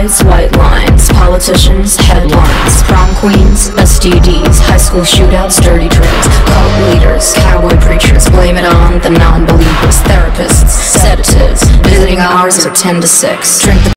lies, white lines, politicians, headlines, prom queens, STDs, high school shootouts, dirty drinks, cult leaders, cowboy preachers, blame it on the non-believers, therapists, sedatives, visiting hours are 10 to 6, drink the